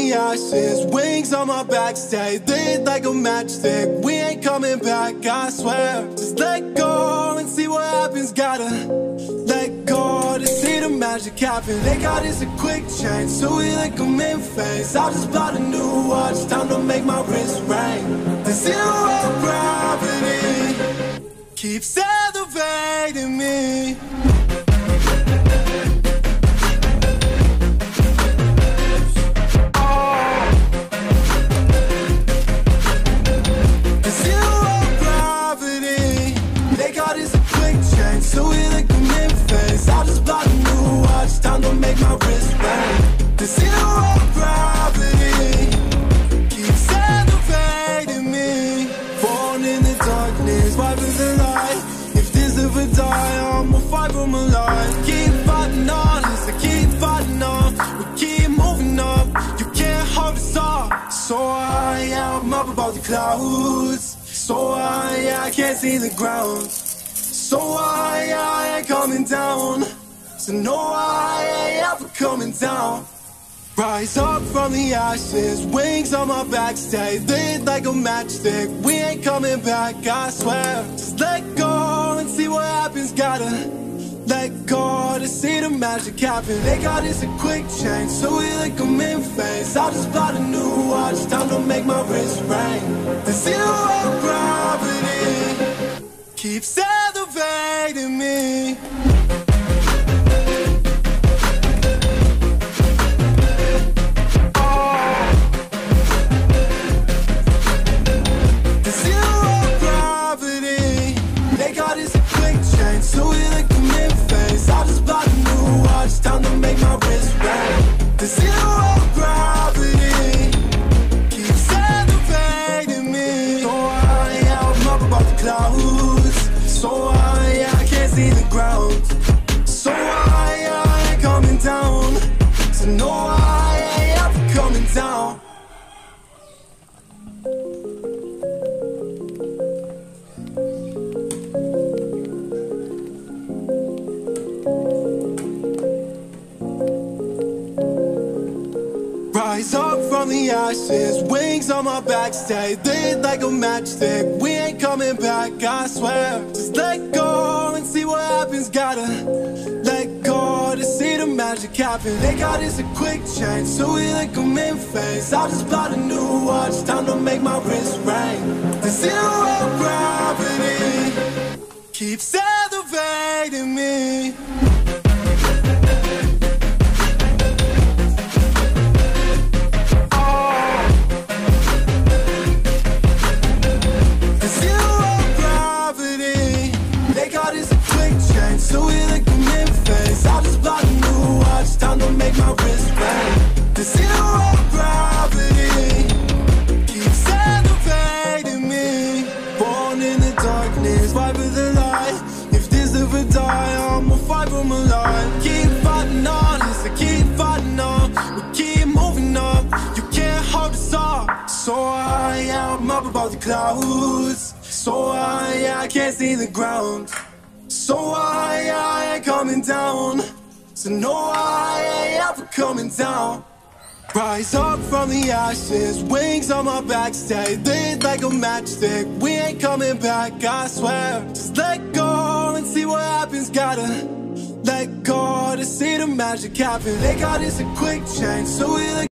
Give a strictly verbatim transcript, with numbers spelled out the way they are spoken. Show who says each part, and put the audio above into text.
Speaker 1: the ashes, wings on my back, stay lit like a matchstick. We ain't coming back, I swear. Just let go and see what happens. Gotta let go to see the magic happen. They got us a quick change, so we like them in phase. I just bought a new watch, time to make my wrist ring. The zero gravity keeps elevating me. So we like them in phase. I just bought a new watch, time to make my wrist ring. The zero gravity keeps elevating me. Born in the darkness, fight for the light. If this ever die, I'ma fight for my life. Keep fighting on, I keep fighting on. We keep moving up, you can't hold us off. So high, yeah, I'm up above the clouds. So high, yeah, I can't see the ground. So I, I ain't coming down. So no, I ain't ever coming down. Rise up from the ashes, wings on my back, stay lit like a matchstick. We ain't coming back, I swear. Just let go and see what happens. Gotta let go to see the magic happen. They got us a quick change, so we like them in phase. I just bought a new watch, time to make my wrist ring. The zero gravity keeps elevating me. The zero gravity, they got us a quick change, so we like them in phase. I just bought a new watch, time to make my wrist ring. The zero gravity keeps elevating me. So high, yeah, I'm up above the clouds. So high, yeah, I can't see the ground. So high, yeah, I ain't coming down. So no, I ain't ever coming down. Rise up from the ashes, wings on my back, stay lit like a matchstick. We ain't coming back, I swear. Just let go and see what happens. Gotta let go to see the magic happen. They got us a quick change, so we like them in phase. I just bought a new watch, time to make my wrist ring. The zero gravity keeps elevating me. So we like them in phase. I just bought a new watch, time to make my wrist ring. The zero gravity keeps elevating me. Born in the darkness, fight for the light. If this ever die, I'ma fight for my life. Keep fighting on, I keep fighting on. We keep moving up, you can't hold us off. So high, yeah, I'm up above the clouds. So high, yeah, I can't see the ground. So I, I ain't coming down. So no, I ain't ever coming down. Rise up from the ashes, wings on my back, stay lit like a matchstick. We ain't coming back, I swear. Just let go and see what happens. Gotta let go to see the magic happen. They got us a quick change, so we like